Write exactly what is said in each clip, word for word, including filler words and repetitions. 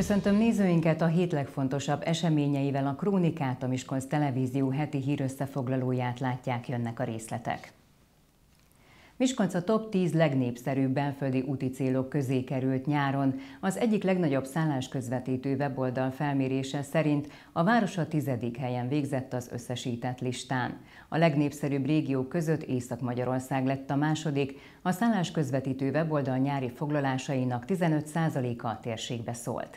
Köszöntöm nézőinket, a hét legfontosabb eseményeivel a Krónikát, a Miskolc Televízió heti hírösszefoglalóját látják, jönnek a részletek. Miskolc a top tíz legnépszerűbb belföldi úti célok közé került nyáron. Az egyik legnagyobb szállásközvetítő weboldal felmérése szerint a város a tizedik helyen végzett az összesített listán. A legnépszerűbb régiók között Észak-Magyarország lett a második, a szállásközvetítő weboldal nyári foglalásainak tizenöt százaléka a térségbe szólt.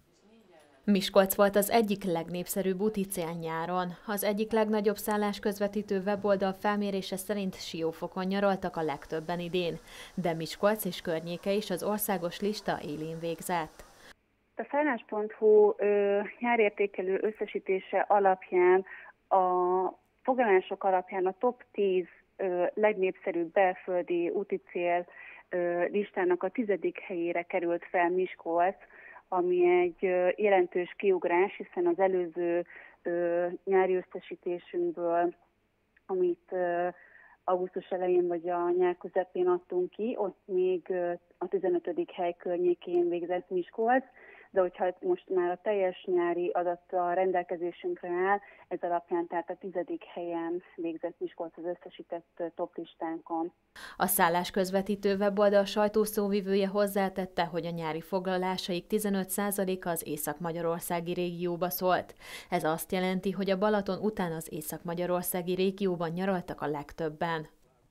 Miskolc volt az egyik legnépszerűbb úti cél nyáron. Az egyik legnagyobb szállásközvetítő weboldal felmérése szerint Siófokon nyaraltak a legtöbben idén, de Miskolc és környéke is az országos lista élén végzett. A szállás pont hu nyárértékelő összesítése alapján, a foglalások alapján a top tíz ö, legnépszerűbb belföldi úti cél ö, listának a tizedik helyére került fel Miskolc, ami egy jelentős kiugrás, hiszen az előző ö, nyári összesítésünkből, amit ö, augusztus elején vagy a nyár közepén adtunk ki, ott még ö, a tizenötödik hely környékén végzett Miskolc, de hogyha most már a teljes nyári adat a rendelkezésünkre áll, ez alapján tehát a tizedik helyen végzett Miskolc az összesített top listánkon. A szállásközvetítő weboldal sajtószóvivője hozzátette, hogy a nyári foglalásaik tizenöt százaléka az észak-magyarországi régióba szólt. Ez azt jelenti, hogy a Balaton után az észak-magyarországi régióban nyaraltak a legtöbben.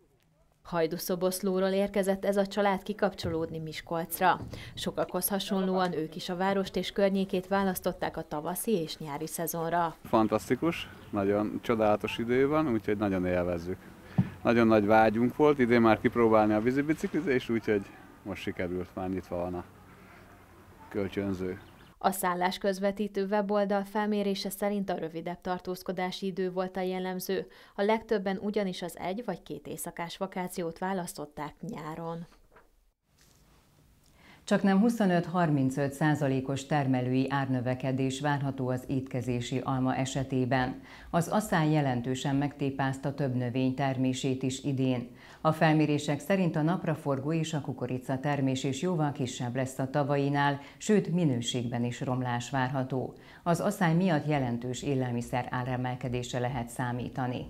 Hajdúszoboszlóról érkezett ez a család kikapcsolódni Miskolcra. Sokakhoz hasonlóan ők is a várost és környékét választották a tavaszi és nyári szezonra. Fantasztikus, nagyon csodálatos idő van, úgyhogy nagyon élvezzük. Nagyon nagy vágyunk volt, idén már kipróbálni a vízibiciklizést, úgyhogy most sikerült, már nyitva van a kölcsönző. A szállásközvetítő weboldal felmérése szerint a rövidebb tartózkodási idő volt a jellemző, a legtöbben ugyanis az egy vagy két éjszakás vakációt választották nyáron. Csaknem huszonöt-harmincöt százalékos termelői árnövekedés várható az étkezési alma esetében. Az aszály jelentősen megtépázta több növény termését is idén. A felmérések szerint a napraforgó és a kukorica termés is jóval kisebb lesz a tavainál, sőt minőségben is romlás várható. Az aszály miatt jelentős élelmiszer áremelkedésre lehet számítani.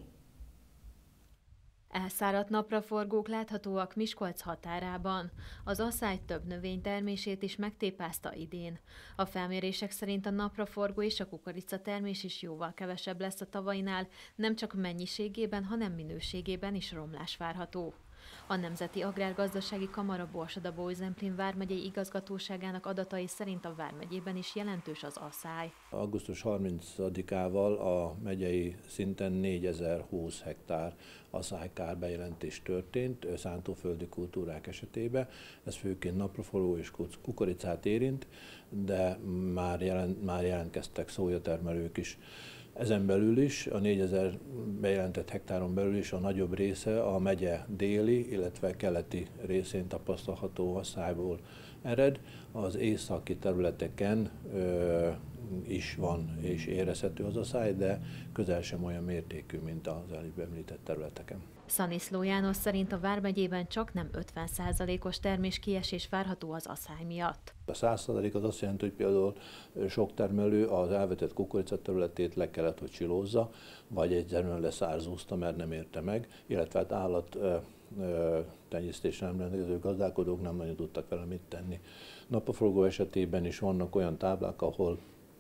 Elszáradt napraforgók láthatóak Miskolc határában. Az aszály több növény termését is megtépázta idén. A felmérések szerint a napraforgó és a kukorica termés is jóval kevesebb lesz a tavainál, nem csak mennyiségében, hanem minőségében is romlás várható. A Nemzeti Agrárgazdasági Kamara Borsod-Abaúj-Zemplén vármegyei igazgatóságának adatai szerint a vármegyében is jelentős az aszály. augusztus harmincadikával a megyei szinten négyezer-húsz hektár aszálykár bejelentés történt szántóföldi kultúrák esetében. Ez főként napraforgó és kukoricát érint, de már, jelent, már jelentkeztek szójatermelők is. Ezen belül is, a négyezer bejelentett hektáron belül is a nagyobb része a megye déli, illetve keleti részén tapasztalható aszályból ered. Az északi területeken ö, is van és érezhető az aszály, de közel sem olyan mértékű, mint az előbb említett területeken. Szaniszló János szerint a vármegyében csak nem ötven százalékos terméskiesés várható az aszály miatt. A száz százalék az azt jelenti, hogy például sok termelő az elvetett kukorica területét le kellett, hogy csilózza, vagy egyszerűen leszárzúzta, mert nem érte meg, illetve hát állat tenyésztésre nem rendelkező gazdálkodók nem nagyon tudtak vele mit tenni. Napraforgó esetében is vannak olyan táblák, ahol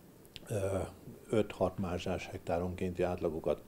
öt-hat mázsás hektáronkénti átlagokat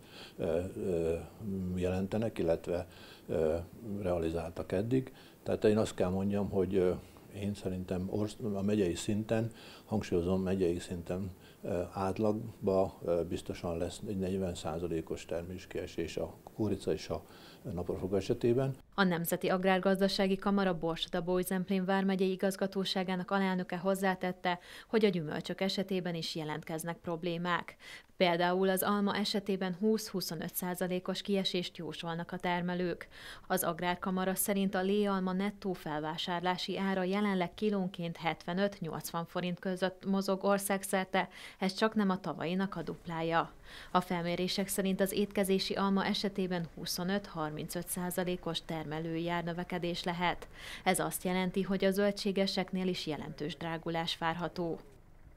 jelentenek, illetve realizáltak eddig. Tehát én azt kell mondjam, hogy én szerintem a megyei szinten, hangsúlyozom, megyei szinten átlagban biztosan lesz egy negyven százalékos terméskiesés a kukorica és a napraforgó esetében. A Nemzeti Agrárgazdasági Kamara Borsod-Abaúj-Zemplén vármegyei igazgatóságának alelnöke hozzátette, hogy a gyümölcsök esetében is jelentkeznek problémák. Például az alma esetében húsz-huszonöt százalékos kiesést jósolnak a termelők. Az Agrárkamara szerint a léalma nettó felvásárlási ára jelenleg kilónként hetvenöt-nyolcvan forint között mozog országszerte, ez csak nem a tavalyinak a duplája. A felmérések szerint az étkezési alma esetében huszonöt-harmincöt százalékos termelői árnövekedés lehet. Ez azt jelenti, hogy a zöldségeseknél is jelentős drágulás várható.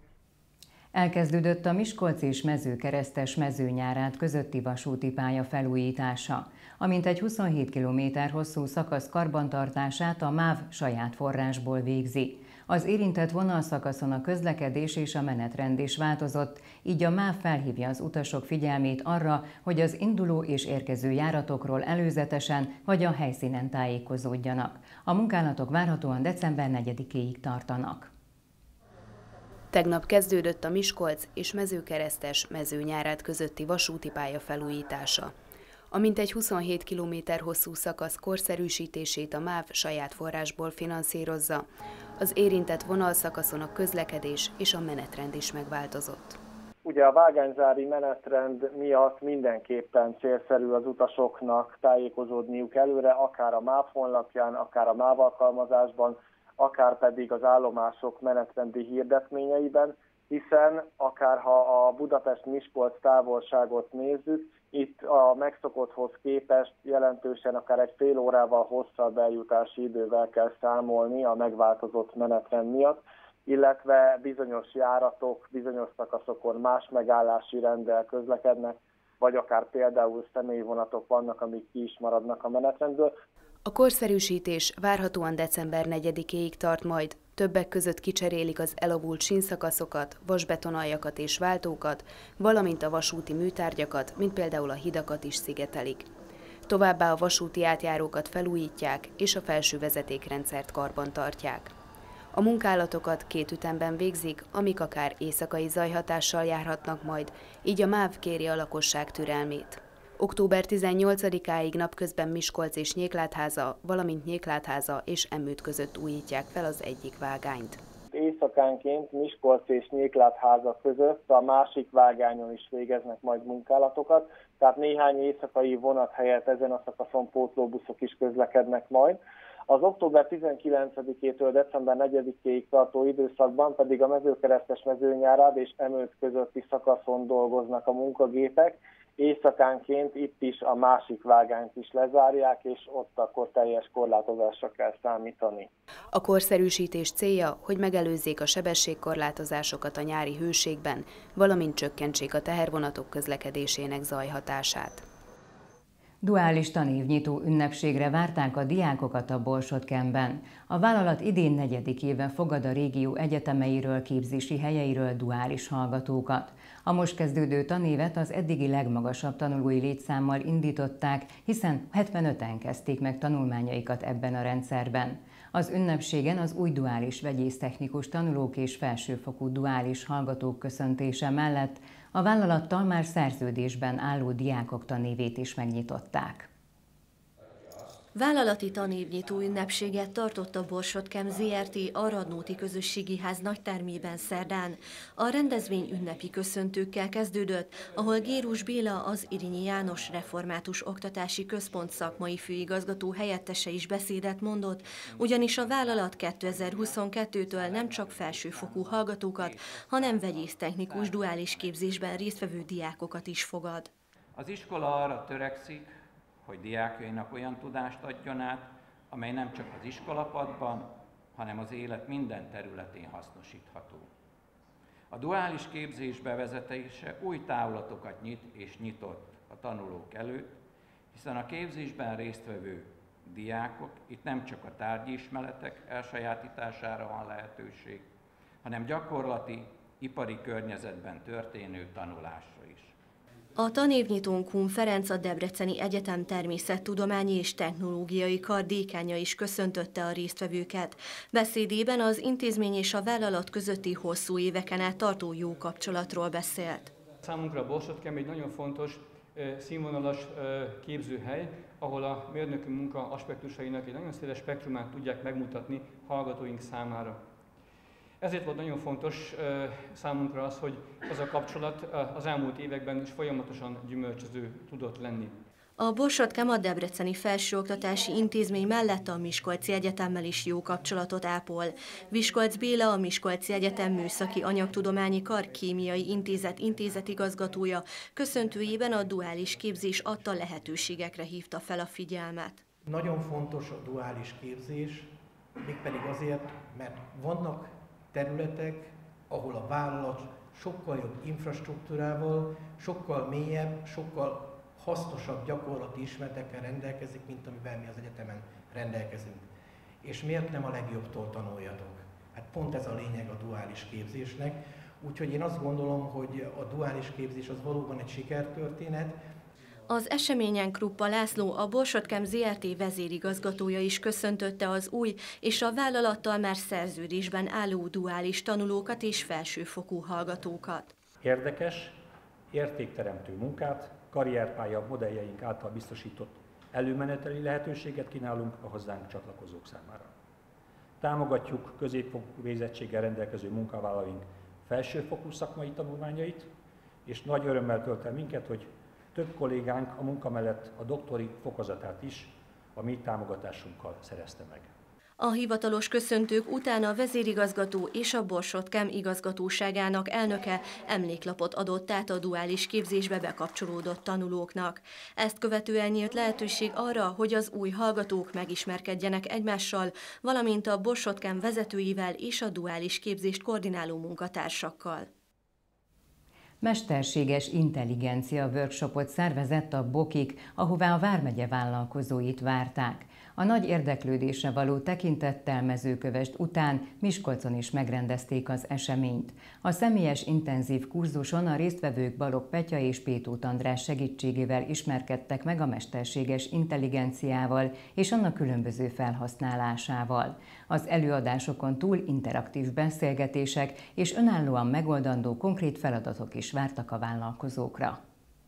Elkezdődött a Miskolc és Mezőkeresztes mezőnyárát közötti vasúti pálya felújítása. A mintegy huszonhét kilométer hosszú szakasz karbantartását a MÁV saját forrásból végzi. Az érintett vonalszakaszon a közlekedés és a menetrend is változott, így a MÁV felhívja az utasok figyelmét arra, hogy az induló és érkező járatokról előzetesen vagy a helyszínen tájékozódjanak. A munkálatok várhatóan december negyedikéig tartanak. Tegnap kezdődött a Miskolc és Mezőkeresztes mezőnyárát közötti vasúti pálya felújítása. A mintegy huszonhét kilométer hosszú szakasz korszerűsítését a MÁV saját forrásból finanszírozza. Az érintett vonalszakaszon a közlekedés és a menetrend is megváltozott. Ugye a vágányzári menetrend miatt mindenképpen célszerű az utasoknak tájékozódniuk előre, akár a MÁV honlapján, akár a MÁV alkalmazásban, akár pedig az állomások menetrendi hirdetményeiben, hiszen akár ha a Budapest-Miskolc távolságot nézzük, itt a megszokotthoz képest jelentősen akár egy fél órával hosszabb eljutási idővel kell számolni a megváltozott menetrend miatt, illetve bizonyos járatok, bizonyos szakaszokon más megállási renddel közlekednek, vagy akár például személyvonatok vannak, amik ki is maradnak a menetrendből. A korszerűsítés várhatóan december negyedikéig tart majd, többek között kicserélik az elavult sínszakaszokat, vasbetonaljakat és váltókat, valamint a vasúti műtárgyakat, mint például a hidakat is szigetelik. Továbbá a vasúti átjárókat felújítják és a felső vezetékrendszert karbantartják. A munkálatokat két ütemben végzik, amik akár éjszakai zajhatással járhatnak majd, így a MÁV kéri a lakosság türelmét. október tizennyolcadikáig napközben Miskolc és Nyéklátháza, valamint Nyéklátháza és Emmőd között újítják fel az egyik vágányt. Éjszakánként Miskolc és Nyéklátháza között a másik vágányon is végeznek majd munkálatokat, tehát néhány éjszakai vonat helyett ezen a szakaszon pótlóbuszok is közlekednek majd. Az október tizenkilencedikétől december negyedikéig tartó időszakban pedig a Mezőkeresztes mezőnyárad és Emmőd közötti szakaszon dolgoznak a munkagépek. Éjszakánként itt is a másik vágányt is lezárják, és ott akkor teljes korlátozásra kell számítani. A korszerűsítés célja, hogy megelőzzék a sebességkorlátozásokat a nyári hőségben, valamint csökkentsék a tehervonatok közlekedésének zajhatását. Duális tanévnyitó ünnepségre várták a diákokat a Borsod-Campben. A vállalat idén negyedik éve fogad a régió egyetemeiről, képzési helyeiről duális hallgatókat. A most kezdődő tanévet az eddigi legmagasabb tanulói létszámmal indították, hiszen hetvenöten kezdték meg tanulmányaikat ebben a rendszerben. Az ünnepségen az új duális vegyésztechnikus tanulók és felsőfokú duális hallgatók köszöntése mellett a vállalattal már szerződésben álló diákok tanévét is megnyitották. Vállalati tanévnyitó ünnepséget tartott a Borsod-Camp zé er té a Radnóti Közösségi Ház nagytermében szerdán. A rendezvény ünnepi köszöntőkkel kezdődött, ahol Gérus Béla, az Irinyi János Református Oktatási Központ szakmai főigazgató helyettese is beszédet mondott, ugyanis a vállalat kétezer-huszonkettőtől nem csak felsőfokú hallgatókat, hanem vegyésztechnikus duális képzésben résztvevő diákokat is fogad. Az iskola arra törekszik, hogy diákjainak olyan tudást adjon át, amely nem csak az iskolapadban, hanem az élet minden területén hasznosítható. A duális képzés bevezetése új távlatokat nyit és nyitott a tanulók előtt, hiszen a képzésben résztvevő diákok itt nem csak a tárgyi ismeretek elsajátítására van lehetőség, hanem gyakorlati, ipari környezetben történő tanulásra is. A tanévnyitón Kun Ferenc, a Debreceni Egyetem Természettudományi és Technológiai Kar dékánya is köszöntötte a résztvevőket. Beszédében az intézmény és a vállalat közötti hosszú éveken át tartó jó kapcsolatról beszélt. Számunkra a Borsod-Camp egy nagyon fontos színvonalas képzőhely, ahol a mérnöki munka aspektusainak egy nagyon széles spektrumát tudják megmutatni hallgatóink számára. Ezért volt nagyon fontos számunkra az, hogy ez a kapcsolat az elmúlt években is folyamatosan gyümölcsöző tudott lenni. A Borsod-Camp a Debreceni Felsőoktatási Intézmény mellett a Miskolci Egyetemmel is jó kapcsolatot ápol. Viskolc Béla, a Miskolci Egyetem Műszaki Anyagtudományi Kar Kémiai Intézet intézetigazgatója köszöntőjében a duális képzés adta lehetőségekre hívta fel a figyelmet. Nagyon fontos a duális képzés, mégpedig azért, mert vannak területek, ahol a vállalat sokkal jobb infrastruktúrával, sokkal mélyebb, sokkal hasznosabb gyakorlati ismeretekkel rendelkezik, mint amivel mi az egyetemen rendelkezünk. És miért nem a legjobbtól tanuljatok? Hát pont ez a lényeg a duális képzésnek. Úgyhogy én azt gondolom, hogy a duális képzés az valóban egy sikertörténet. Az eseményen Kruppa László, a Borsod-Chem zé er té vezérigazgatója is köszöntötte az új és a vállalattal már szerződésben álló duális tanulókat és felsőfokú hallgatókat. Érdekes, értékteremtő munkát, karrierpálya modelljeink által biztosított előmeneteli lehetőséget kínálunk a hozzánk csatlakozók számára. Támogatjuk középfokú végzettséggel rendelkező munkavállalóink felsőfokú szakmai tanulmányait, és nagy örömmel tölt el minket, hogy több kollégánk a munka mellett a doktori fokozatát is a mi támogatásunkkal szerezte meg. A hivatalos köszöntők után a vezérigazgató és a Borsod-Chem igazgatóságának elnöke emléklapot adott át a duális képzésbe bekapcsolódott tanulóknak. Ezt követően nyílt lehetőség arra, hogy az új hallgatók megismerkedjenek egymással, valamint a Borsod-Chem vezetőivel és a duális képzést koordináló munkatársakkal. Mesterséges intelligencia workshopot szervezett a Bokik, ahová a vármegye vállalkozóit várták. A nagy érdeklődésre való tekintettel Mezőkövesd után Miskolcon is megrendezték az eseményt. A személyes intenzív kurzuson a résztvevők Balogh Petya és Pétóth András segítségével ismerkedtek meg a mesterséges intelligenciával és annak különböző felhasználásával. Az előadásokon túl interaktív beszélgetések és önállóan megoldandó konkrét feladatok is vártak a vállalkozókra.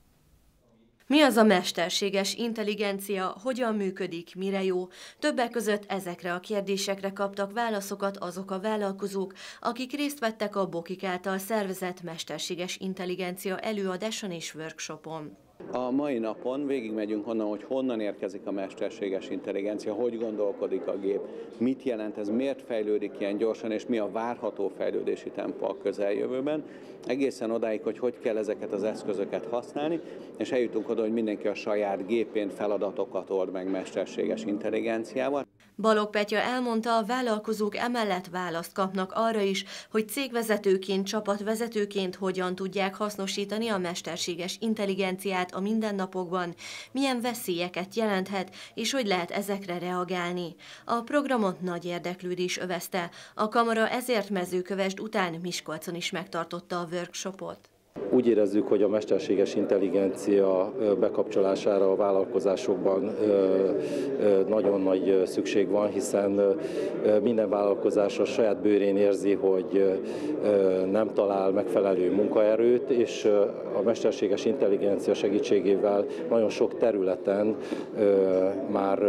Mi az a mesterséges intelligencia, hogyan működik, mire jó? Többek között ezekre a kérdésekre kaptak válaszokat azok a vállalkozók, akik részt vettek a Bokik által szervezett mesterséges intelligencia előadáson és workshopon. A mai napon végigmegyünk onnan, hogy honnan érkezik a mesterséges intelligencia, hogy gondolkodik a gép, mit jelent ez, miért fejlődik ilyen gyorsan, és mi a várható fejlődési tempó a közeljövőben. Egészen odáig, hogy hogy kell ezeket az eszközöket használni, és eljutunk oda, hogy mindenki a saját gépén feladatokat old meg mesterséges intelligenciával. Balogh Petya elmondta, a vállalkozók emellett választ kapnak arra is, hogy cégvezetőként, csapatvezetőként hogyan tudják hasznosítani a mesterséges intelligenciát a mindennapokban, milyen veszélyeket jelenthet, és hogy lehet ezekre reagálni. A programot nagy érdeklődés övezte. A kamara ezért Mezőkövesd után Miskolcon is megtartotta a workshopot. Úgy érezzük, hogy a mesterséges intelligencia bekapcsolására a vállalkozásokban nagyon nagy szükség van, hiszen minden vállalkozás a saját bőrén érzi, hogy nem talál megfelelő munkaerőt, és a mesterséges intelligencia segítségével nagyon sok területen már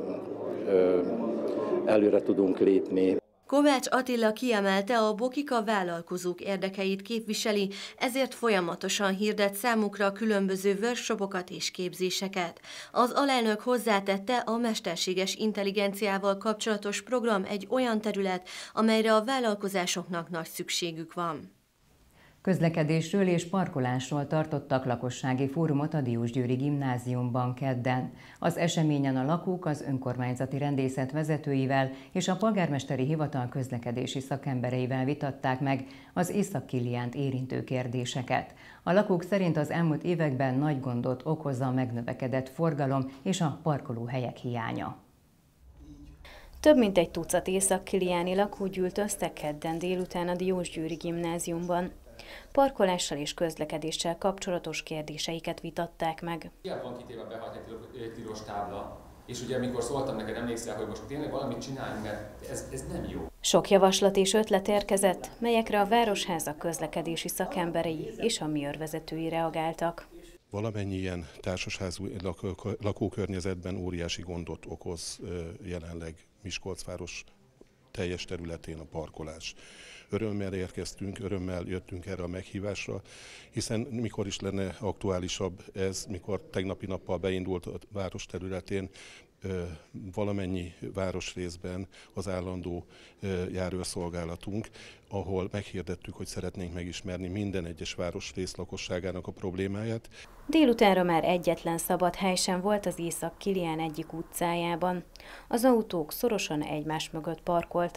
előre tudunk lépni. Kovács Attila kiemelte, a Bokik a vállalkozók érdekeit képviseli, ezért folyamatosan hirdet számukra különböző workshopokat és képzéseket. Az alelnök hozzátette, a mesterséges intelligenciával kapcsolatos program egy olyan terület, amelyre a vállalkozásoknak nagy szükségük van. Közlekedésről és parkolásról tartottak lakossági fórumot a Diósgyőri Gimnáziumban kedden. Az eseményen a lakók az önkormányzati rendészet vezetőivel és a polgármesteri hivatal közlekedési szakembereivel vitatták meg az Észak-Kiliánt érintő kérdéseket. A lakók szerint az elmúlt években nagy gondot okoz a megnövekedett forgalom és a parkolóhelyek hiánya. Több mint egy tucat észak-kiliáni lakó gyűlt össze kedden délután a Diósgyőri Gimnáziumban. Parkolással és közlekedéssel kapcsolatos kérdéseiket vitatták meg. Hiába van kitéve behalt egy tilos tábla, és ugye amikor szóltam neked, emlékszel, hogy most tényleg valamit csináljunk, mert ez, ez nem jó. Sok javaslat és ötlet érkezett, melyekre a Városháza közlekedési szakemberei és a MIOR vezetői reagáltak. Valamennyi ilyen társasházú lakókörnyezetben óriási gondot okoz jelenleg Miskolcváros teljes területén a parkolás. Örömmel érkeztünk, örömmel jöttünk erre a meghívásra, hiszen mikor is lenne aktuálisabb ez, mikor tegnapi nappal beindult a város területén, valamennyi városrészben az állandó járőrszolgálatunk, ahol meghirdettük, hogy szeretnénk megismerni minden egyes városrész lakosságának a problémáját. Délutánra már egyetlen szabad hely sem volt az Észak-Kilián egyik utcájában. Az autók szorosan egymás mögött parkoltak.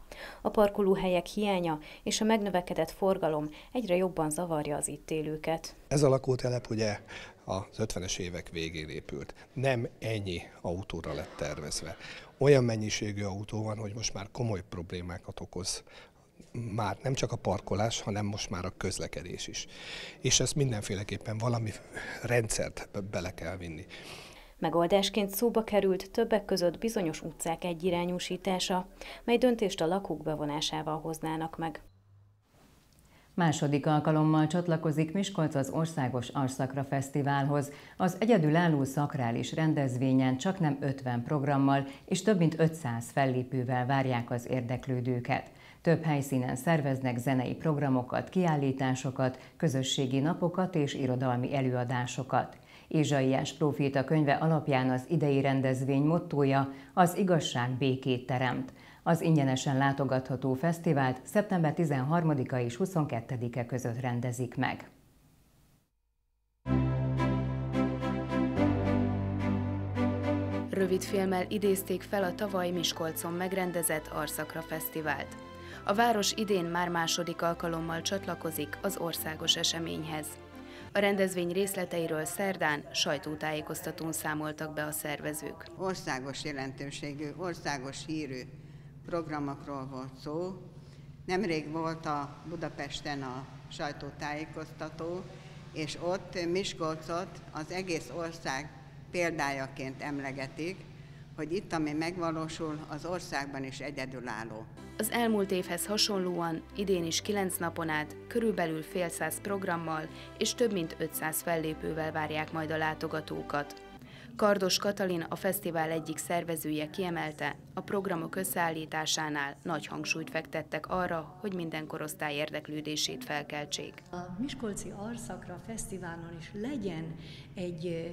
A parkolóhelyek hiánya és a megnövekedett forgalom egyre jobban zavarja az itt élőket. Ez a lakótelep ugye az ötvenes évek végén épült. Nem ennyi autóra lett tervezve. Olyan mennyiségű autó van, hogy most már komoly problémákat okoz. Már nem csak a parkolás, hanem most már a közlekedés is. És ezt mindenféleképpen valami rendszert bele kell vinni. Megoldásként szóba került többek között bizonyos utcák egyirányúsítása, mely döntést a lakók bevonásával hoznának meg. Második alkalommal csatlakozik Miskolc az Országos Arszakra Fesztiválhoz. Az egyedülálló szakrális rendezvényen csaknem ötven programmal és több mint ötszáz fellépővel várják az érdeklődőket. Több helyszínen szerveznek zenei programokat, kiállításokat, közösségi napokat és irodalmi előadásokat. Ézsaiás próféta könyve alapján az idei rendezvény mottója az igazság békét teremt. Az ingyenesen látogatható fesztivált szeptember tizenharmadika és huszonkettedike között rendezik meg. Rövidfilmmel idézték fel a tavaly Miskolcon megrendezett Arszakra Fesztivált. A város idén már második alkalommal csatlakozik az országos eseményhez. A rendezvény részleteiről szerdán sajtótájékoztatón számoltak be a szervezők. Országos jelentőségű, országos hírű programokról volt szó. Nemrég volt a Budapesten a sajtótájékoztató, és ott Miskolcot az egész ország példájaként emlegetik, hogy itt, ami megvalósul, az országban is egyedülálló. Az elmúlt évhez hasonlóan idén is kilenc napon át körülbelül fél száz programmal és több mint ötszáz fellépővel várják majd a látogatókat. Kardos Katalin, a fesztivál egyik szervezője kiemelte, a programok összeállításánál nagy hangsúlyt fektettek arra, hogy minden korosztály érdeklődését felkeltsék. A Miskolci Arszakra Fesztiválon is legyen egy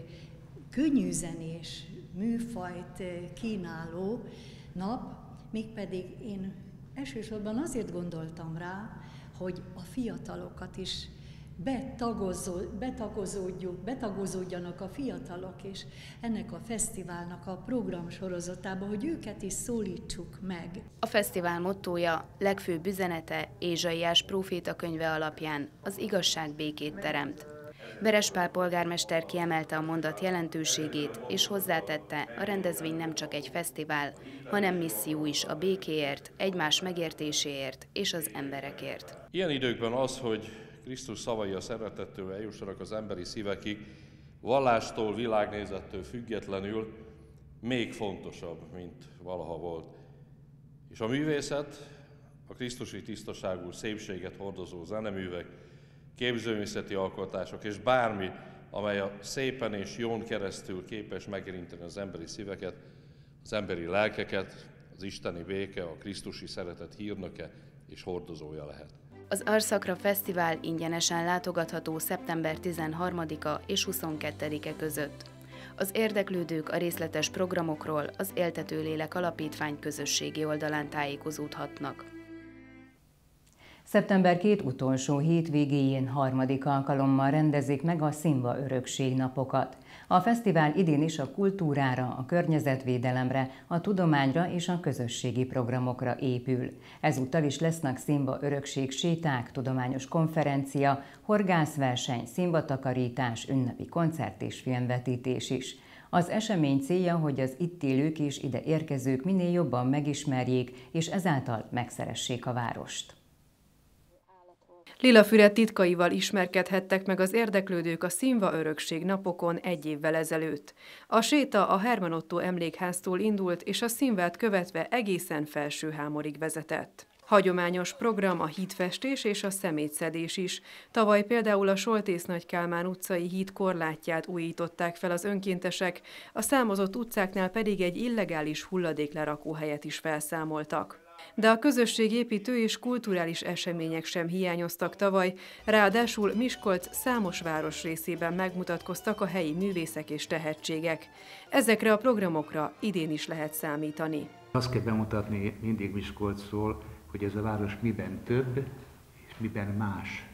könnyűzenés műfajt kínáló nap, mégpedig én elsősorban azért gondoltam rá, hogy a fiatalokat is betagozó, betagozódjuk, betagozódjanak a fiatalok, és ennek a fesztiválnak a programsorozatába, hogy őket is szólítsuk meg. A fesztivál mottója, legfőbb üzenete Ézsaiás próféta könyve alapján az igazság békét teremt. Veres Pál polgármester kiemelte a mondat jelentőségét, és hozzátette, a rendezvény nem csak egy fesztivál, hanem misszió is a békéért, egymás megértéséért és az emberekért. Ilyen időkben az, hogy Krisztus szavai a szeretettől eljussanak az emberi szívekig, vallástól, világnézettől függetlenül még fontosabb, mint valaha volt. És a művészet, a krisztusi tisztaságú szépséget hordozó zeneművek, képzőművészeti alkotások és bármi, amely a szépen és jón keresztül képes megérinteni az emberi szíveket, az emberi lelkeket, az isteni béke, a krisztusi szeretet hírnöke és hordozója lehet. Az Arszakra Fesztivál ingyenesen látogatható szeptember tizenharmadika és huszonkettedike között. Az érdeklődők a részletes programokról az Éltető Lélek Alapítvány közösségi oldalán tájékozódhatnak. Szeptember két utolsó hétvégéjén harmadik alkalommal rendezik meg a Színva Örökség napokat. A fesztivál idén is a kultúrára, a környezetvédelemre, a tudományra és a közösségi programokra épül. Ezúttal is lesznek Színva Örökség séták, tudományos konferencia, horgászverseny, színvatakarítás, ünnepi koncert és filmvetítés is. Az esemény célja, hogy az itt élők és ide érkezők minél jobban megismerjék, és ezáltal megszeressék a várost. Lilafüred titkaival ismerkedhettek meg az érdeklődők a Színva Örökség napokon egy évvel ezelőtt. A séta a Herman Otto emlékháztól indult, és a színvát követve egészen Felsőhámorig vezetett. Hagyományos program a hídfestés és a szemétszedés is. Tavaly például a Soltész-Nagy Kálmán utcai híd korlátját újították fel az önkéntesek, a számozott utcáknál pedig egy illegális hulladéklerakóhelyet is felszámoltak. De a közösségépítő és kulturális események sem hiányoztak tavaly, ráadásul Miskolc számos városrészében megmutatkoztak a helyi művészek és tehetségek. Ezekre a programokra idén is lehet számítani. Azt kell bemutatni mindig Miskolcról, hogy ez a város miben több és miben más.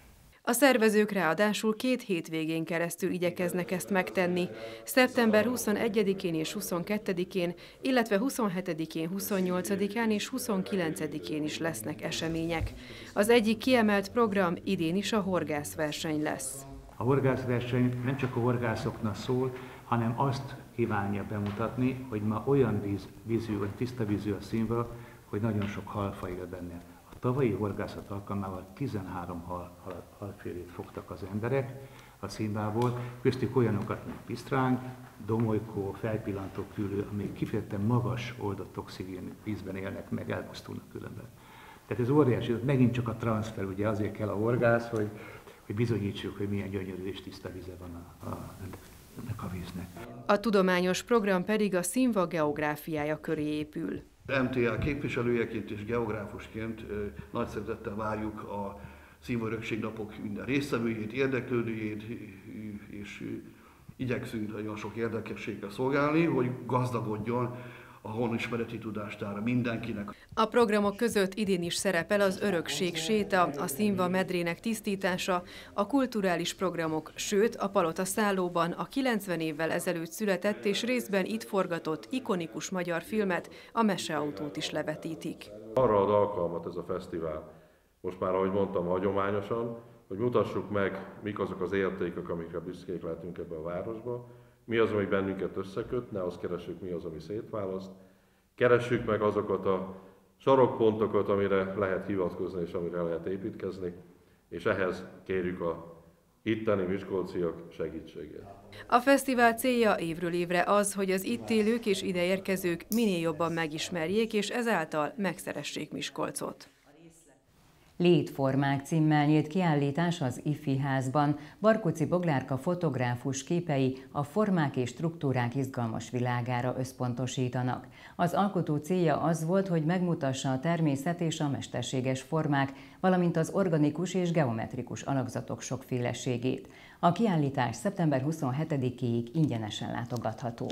A szervezők ráadásul két hétvégén keresztül igyekeznek ezt megtenni. szeptember huszonegyedikén és huszonkettedikén, illetve huszonhetedikén, huszonnyolcadikán és huszonkilencedikén is lesznek események. Az egyik kiemelt program idén is a horgászverseny lesz. A horgászverseny nem csak a horgászoknak szól, hanem azt kívánja bemutatni, hogy ma olyan víz, vízű, vagy tiszta vízű a színva, hogy nagyon sok halfaj él benne. A tavalyi horgászat alkalmával tizenhárom hal, hal, halfélét fogtak az emberek a színvából, köztük olyanokat, mint pisztráng, domolykó, felpillantó küllő, amik kifejezetten magas oldott oxigén vízben élnek, meg elpusztulnak különben. Tehát ez óriási, megint csak a transfer, ugye azért kell a horgász, hogy, hogy bizonyítsuk, hogy milyen gyönyörű és tiszta víze van a, a, ennek a víznek. A tudományos program pedig a színva geográfiája köré épül. em té á képviselőjeként és geográfusként nagy szeretettel várjuk a Színva Örökségnapok minden résztvevőjét, érdeklődőjét, és igyekszünk nagyon sok érdekességgel szolgálni, hogy gazdagodjon a honismereti tudástára mindenkinek. A programok között idén is szerepel az örökség séta, a Színva medrének tisztítása, a kulturális programok, sőt a Palota szállóban a kilencven évvel ezelőtt született és részben itt forgatott ikonikus magyar filmet, a Meseautót is levetítik. Arra ad alkalmat ez a fesztivál, most már ahogy mondtam hagyományosan, hogy mutassuk meg, mik azok az értékek, amikre büszkék lehetünk ebbe a városba, mi az, ami bennünket összeköt, ne azt keressük, mi az, ami szétválaszt. Keressük meg azokat a sarokpontokat, amire lehet hivatkozni és amire lehet építkezni, és ehhez kérjük a itteni miskolciak segítségét. A fesztivál célja évről évre az, hogy az itt élők és ideérkezők minél jobban megismerjék, és ezáltal megszeressék Miskolcot. Létformák címmel nyílt kiállítás az Ifi házban. Barkóczy Boglárka fotográfus képei a formák és struktúrák izgalmas világára összpontosítanak. Az alkotó célja az volt, hogy megmutassa a természet és a mesterséges formák, valamint az organikus és geometrikus alakzatok sokféleségét. A kiállítás szeptember huszonhetedikéig ingyenesen látogatható.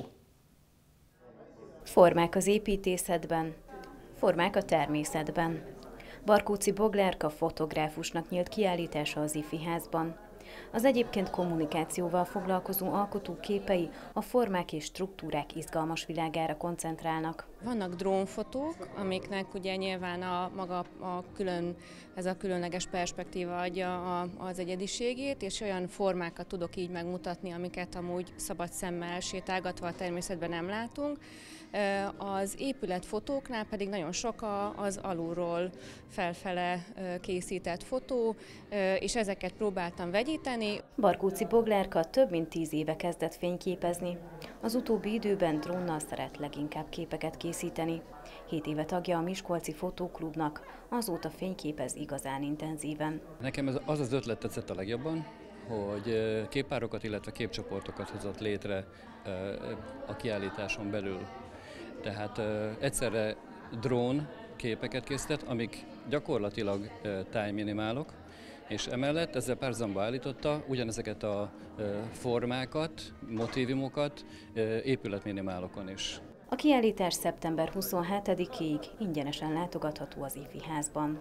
Formák az építészetben, formák a természetben. Barkóczy Boglárka fotográfusnak nyílt kiállítása az Ifi házban. Az egyébként kommunikációval foglalkozó alkotó képei a formák és struktúrák izgalmas világára koncentrálnak. Vannak drónfotók, amiknek ugye nyilván a maga a külön, ez a különleges perspektíva adja a, az egyediségét, és olyan formákat tudok így megmutatni, amiket amúgy szabad szemmel sétálgatva a természetben nem látunk. Az épületfotóknál pedig nagyon sok az alulról felfele készített fotó, és ezeket próbáltam vegyíteni. Barkóczy Boglárka több mint tíz éve kezdett fényképezni. Az utóbbi időben drónnal szeret leginkább képeket készíteni. Hét éve tagja a Miskolci Fotóklubnak, azóta fényképez igazán intenzíven. Nekem ez az az ötlet tetszett a legjobban, hogy képpárokat, illetve képcsoportokat hozott létre a kiállításon belül. Tehát egyszerre drón képeket készített, amik gyakorlatilag tájminimálok, és emellett ezzel párhuzamba állította ugyanezeket a formákat, motívumokat épületminimálokon is. A kiállítás szeptember huszonhetedikéig ingyenesen látogatható az Ifi házban.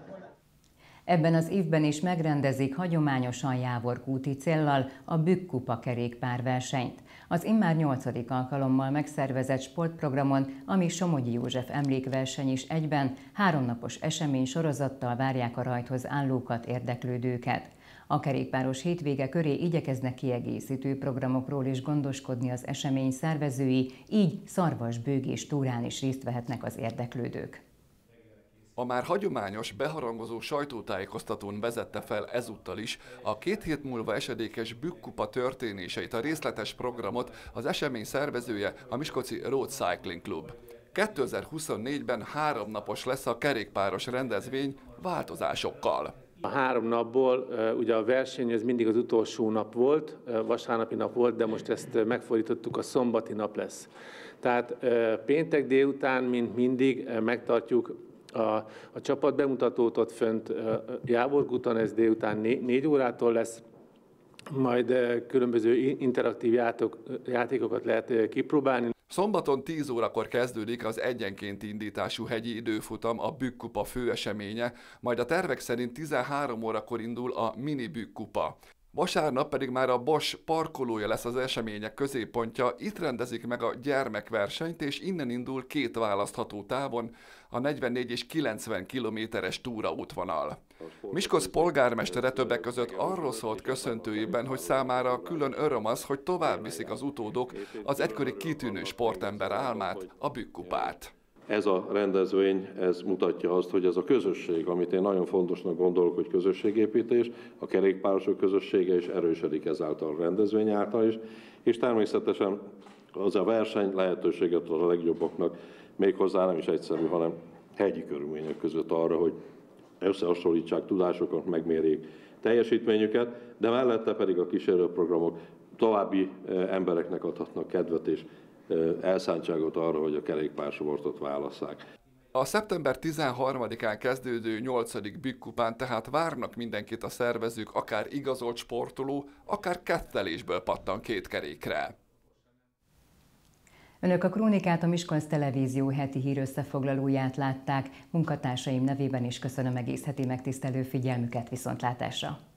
Ebben az évben is megrendezik hagyományosan Jávorkúti céllal a Bükkkupa kerékpárversenyt. Az immár nyolcadik alkalommal megszervezett sportprogramon, ami Somogyi József emlékverseny is egyben, háromnapos esemény sorozattal várják a rajthoz állókat, érdeklődőket. A kerékpáros hétvége köré igyekeznek kiegészítő programokról is gondoskodni az esemény szervezői, így szarvasbőgés túrán is részt vehetnek az érdeklődők. A már hagyományos, beharangozó sajtótájékoztatón vezette fel ezúttal is a két hét múlva esedékes Bükkkupa történéseit, a részletes programot az esemény szervezője, a Miskolci Road Cycling Club. kétezer-huszonnégyben három napos lesz a kerékpáros rendezvény változásokkal. A három napból ugye a verseny ez mindig az utolsó nap volt, vasárnapi nap volt, de most ezt megfordítottuk, a szombati nap lesz. Tehát péntek délután, mint mindig, megtartjuk A, a csapat bemutatót ott fönt Jávorkúton, ez délután négy órától lesz, majd különböző interaktív játok, játékokat lehet kipróbálni. Szombaton tíz órakor kezdődik az egyenkénti indítású hegyi időfutam, a Bükkkupa főeseménye, majd a tervek szerint tizenhárom órakor indul a mini Bükkkupa. Vasárnap pedig már a Bosch parkolója lesz az események középpontja, itt rendezik meg a gyermekversenyt, és innen indul két választható távon a negyvennégy és kilencven kilométeres túraútvonal. Miskolc polgármestere többek között arról szólt köszöntőjében, hogy számára külön öröm az, hogy tovább viszik az utódok az egykori kitűnő sportember álmát, a Bükkupát. Ez a rendezvény, ez mutatja azt, hogy ez a közösség, amit én nagyon fontosnak gondolok, hogy közösségépítés, a kerékpárosok közössége is erősödik ezáltal a rendezvény által is, és természetesen az a verseny lehetőséget ad a legjobbaknak, méghozzá nem is egyszerű, hanem hegyi körülmények között arra, hogy összehasonlítsák tudásokat, megmérjék teljesítményüket, de mellette pedig a kísérőprogramok további embereknek adhatnak kedvet és elszántságot arra, hogy a kerékpársportot válasszák. A szeptember tizenharmadikán kezdődő nyolcadik Bükkupán tehát várnak mindenkit a szervezők, akár igazolt sportoló, akár kettelésből pattan két kerékre. Önök a Krónikát, a Miskolc Televízió heti hírösszefoglalóját látták. Munkatársaim nevében is köszönöm egész heti megtisztelő figyelmüket, viszontlátásra!